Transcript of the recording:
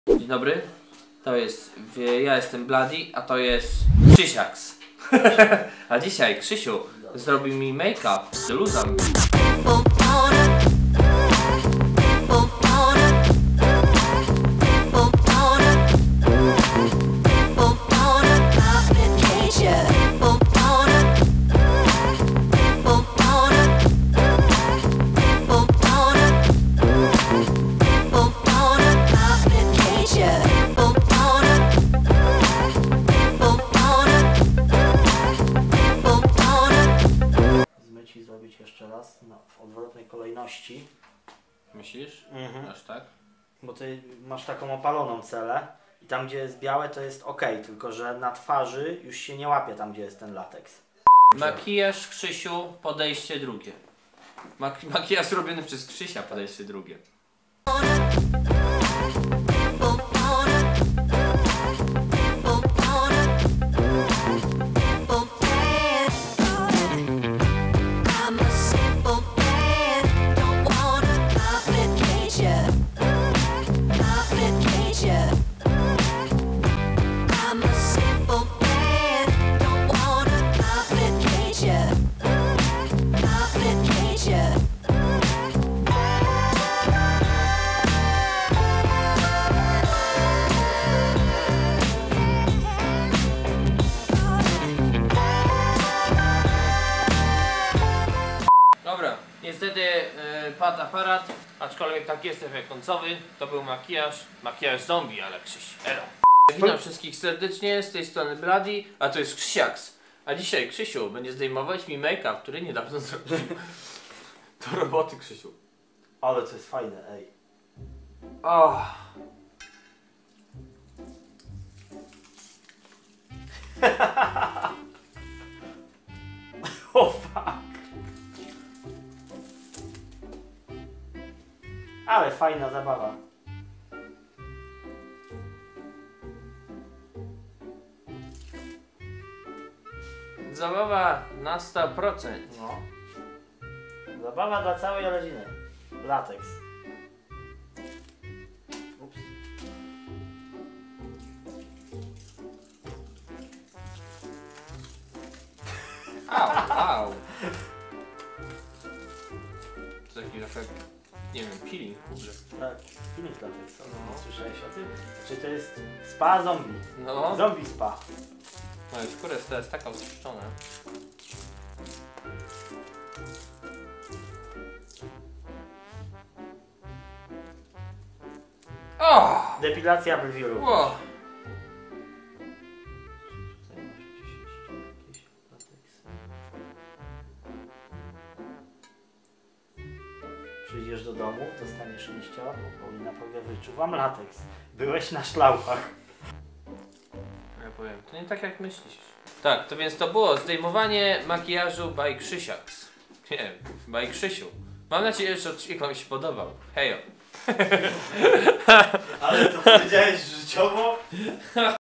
Dzień dobry, ja jestem Bloody, a to jest Krzysiaks. A dzisiaj Krzysiu zrobi mi make-up w stylu zombie. Ci zrobić jeszcze raz w odwrotnej kolejności. Myślisz? Aż tak? Bo ty masz taką opaloną celę i tam gdzie jest białe to jest ok, tylko że na twarzy już się nie łapie tam gdzie jest ten lateks. Makijaż Krzysiu, podejście drugie. Makijaż robiony przez Krzysia, podejście drugie. Dobra, niestety padł aparat, aczkolwiek tak jest efekt końcowy. To był makijaż zombie, ale Krzyś, elo. Witam wszystkich serdecznie, z tej strony Bloody, a to jest Krzysiaks. A dzisiaj Krzysiu będzie zdejmować mi make-up, który niedawno zrobił. Do roboty, Krzysiu. Ale to jest fajne, ej. Oh. O fuck. Ale fajna zabawa. Zabawa na 100%. No. Zabawa dla całej rodziny. Lateks. Ups. Au. To taki efekt, nie wiem, peeling w ogóle. Tak, filmik lateksowy. No. Słyszałeś o tym? Czy to jest spa zombie? No. Zombie spa. No i skóra jest teraz taka oczyszczona. O! Depilacja brwi również. Wow. Tutaj masz gdzieś jeszcze jakieś lateksy. Przyjdziesz do domu, dostaniesz liścia, bo Paulina powie, wyczuwam lateks. Byłeś na szlaufach. Ja powiem, to nie tak jak myślisz. Tak, to więc to było zdejmowanie makijażu by Krzysiaks. Nie, by Krzysiu. Mam nadzieję, że odcinek wam się podobał. Hejo. Ale to powiedziałeś życiowo?